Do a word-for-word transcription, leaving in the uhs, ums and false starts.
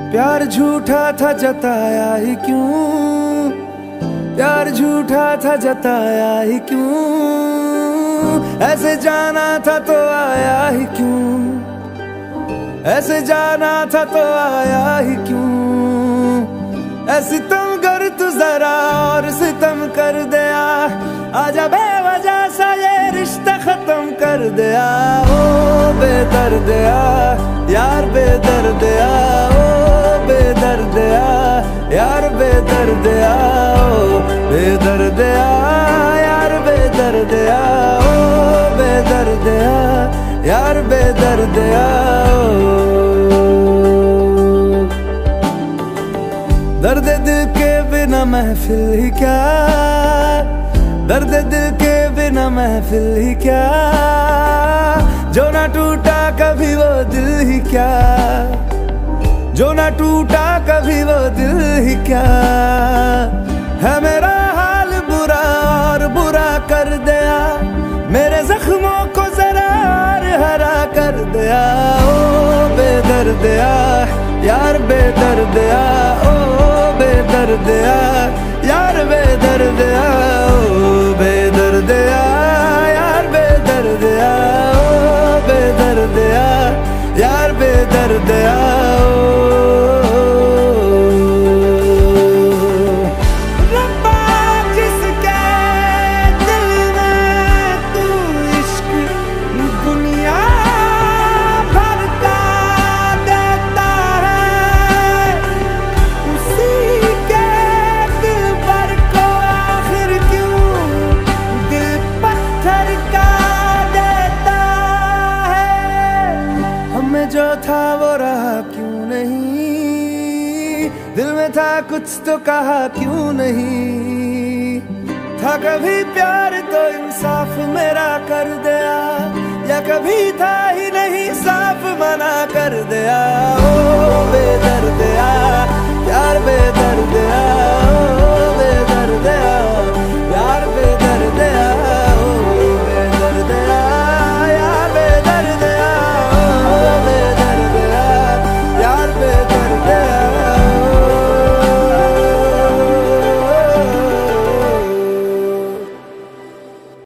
प्यार झूठा था जताया ही क्यों, प्यार झूठा था जताया ही क्यों, ऐसे जाना था तो आया ही क्यों, ऐसे जाना था तो आया ही क्यों। ऐसी तुम कर तू जरा और सितम कर दिया, आजा बेवजह सा ये रिश्ता खत्म कर दिया। ओ बेदर्दिया यार बेदर्दिया, ओ बेदर्दिया यार बेदर्दिया, ओ बेदर्दिया यार बेदर्दिया, ओ बेदर्दिया यार बेदर्दिया। दर्द दिल के बिना महफिल ही क्या, दर्द दिल के बिना महफिल ही क्या, जो ना टूटा कभी वो दिल ही क्या, जो ना टूटा कभी वो दिल ही क्या। है मेरा हाल बुरा और बुरा कर दिया, मेरे जख्मों को जरा और हरा कर दिया। ओ बेदर्दिया यार बेदर्दिया, ओ बेदर्दिया यार बेदर्दिया, ओ बेदर्दिया यार बेदर्दिया, ओ बेदर्दिया यार बेदर्दिया। जो था वो रहा क्यों नहीं, दिल में था कुछ तो कहा क्यों नहीं। था कभी प्यार तो इंसाफ मेरा कर दिया, या कभी था ही नहीं साफ मना कर दिया। ओ बेदर्द